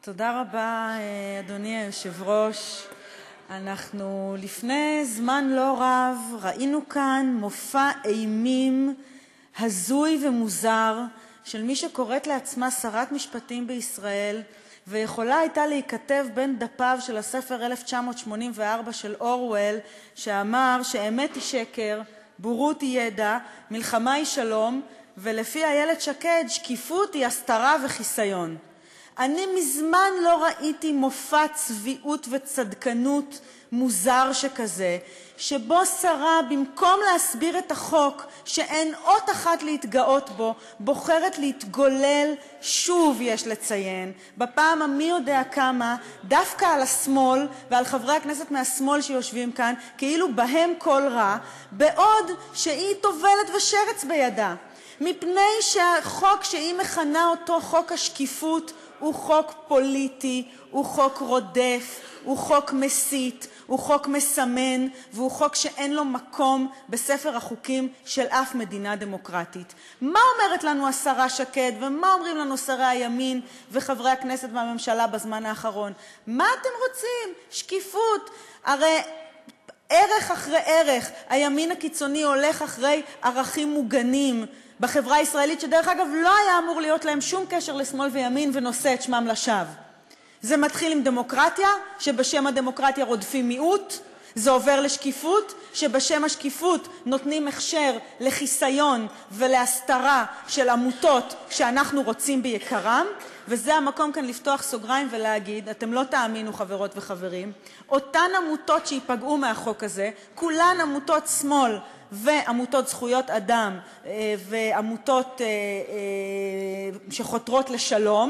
תודה רבה, אדוני היושב-ראש. אנחנו לפני זמן לא רב ראינו כאן מופע אימים הזוי ומוזר של מי שקוראת לעצמה שרת משפטים בישראל, ויכולה הייתה להיכתב בין דפיו של הספר 1984 של אורוול, שאמר שאמת היא שקר, בורות היא ידע, מלחמה היא שלום, ולפי איילת שקד שקיפות היא הסתרה וחיסיון. אני מזמן לא ראיתי מופע צביעות וצדקנות מוזר שכזה, שבו שרה במקום להסביר את החוק שאין אות אחת להתגאות בו, בוחרת להתגולל, שוב יש לציין, בפעם המי יודע כמה, דווקא על השמאל ועל חברי הכנסת מהשמאל שיושבים כאן, כאילו בהם כל רע, בעוד שהיא טובלת ושרץ בידה. מפני שהחוק שהיא מכנה אותו חוק השקיפות הוא חוק פוליטי, הוא חוק רודף, הוא חוק מסית, הוא חוק מסמן, והוא חוק שאין לו מקום בספר החוקים של אף מדינה דמוקרטית. מה אומרת לנו השרה שקד ומה אומרים לנו שרי הימין וחברי הכנסת והממשלה בזמן האחרון? מה אתם רוצים? שקיפות. הרי ערך אחרי ערך הימין הקיצוני הולך אחרי ערכים מוגנים בחברה הישראלית, שדרך אגב לא היה אמור להיות להם שום קשר לשמאל וימין, ונושא את שמם לשווא. זה מתחיל עם דמוקרטיה, שבשם הדמוקרטיה רודפים מיעוט, זה עובר לשקיפות, שבשם השקיפות נותנים הכשר לחיסיון ולהסתרה של עמותות שאנחנו רוצים ביקרם, וזה המקום כאן לפתוח סוגריים ולהגיד, אתם לא תאמינו חברות וחברים, אותן עמותות שיפגעו מהחוק הזה, כולן עמותות שמאל, ועמותות זכויות אדם ועמותות שחותרות לשלום,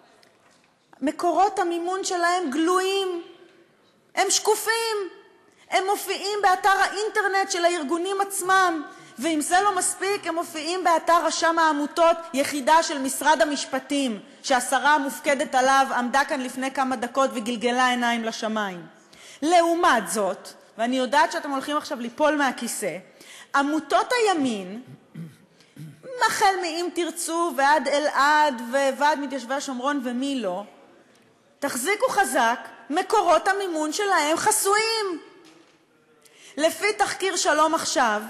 מקורות המימון שלהם גלויים, הם שקופים, הם מופיעים באתר האינטרנט של הארגונים עצמם, ואם זה לא מספיק הם מופיעים באתר רשם העמותות, יחידה של משרד המשפטים שהשרה המופקדת עליו עמדה כאן לפני כמה דקות וגלגלה עיניים לשמיים. לעומת זאת, ואני יודעת שאתם הולכים עכשיו ליפול מהכיסא, עמותות הימין, החל מאם תרצו ועד אלעד וועד מתיישבי השומרון ומי לא, תחזיקו חזק, מקורות המימון שלהם חסויים. לפי תחקיר שלום עכשיו,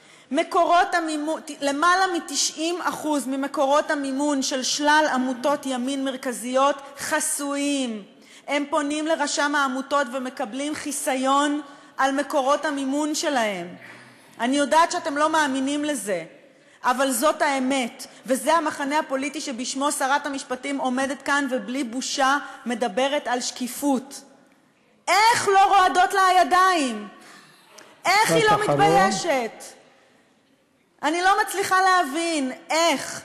למעלה מ-90% ממקורות המימון של שלל עמותות ימין מרכזיות חסויים. הם פונים לרשם העמותות ומקבלים חיסיון על מקורות המימון שלהם. אני יודעת שאתם לא מאמינים לזה, אבל זאת האמת, וזה המחנה הפוליטי שבשמו שרת המשפטים עומדת כאן ובלי בושה מדברת על שקיפות. איך לא רועדות לה הידיים? איך היא לא מתביישת? אני לא מצליחה להבין איך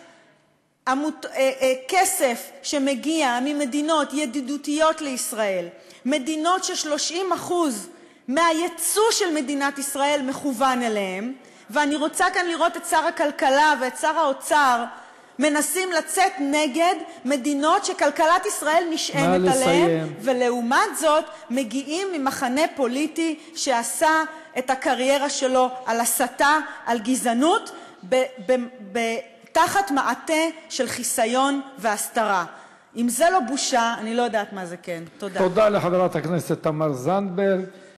כסף שמגיע ממדינות ידידותיות לישראל, מדינות ש30% מהייצוא של מדינת ישראל מכוון אליהם, ואני רוצה כאן לראות את שר הכלכלה ואת שר האוצר מנסים לצאת נגד מדינות שכלכלת ישראל נשענת עליהן, ולעומת זאת מגיעים ממחנה פוליטי שעשה את הקריירה שלו על הסתה, על גזענות, תחת מעטה של חיסיון והסתרה. אם זה לא בושה, אני לא יודעת מה זה כן. תודה. תודה לחברת הכנסת תמר זנדברג.